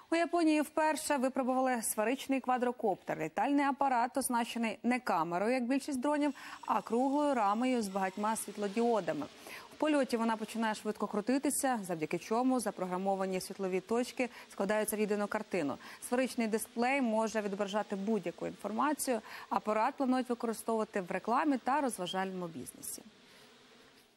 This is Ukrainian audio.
У Японії вперше випробували сферичний квадрокоптер. Літальний апарат оснащений не камерою, як більшість дронів, а круглою рамою з багатьма світлодіодами. В польоті вона починає швидко крутитися, завдяки чому запрограмовані світлові точки складаються в єдину картину. Сферичний дисплей може відображати будь-яку інформацію. Апарат планують використовувати в рекламі та розважальному бізнесі.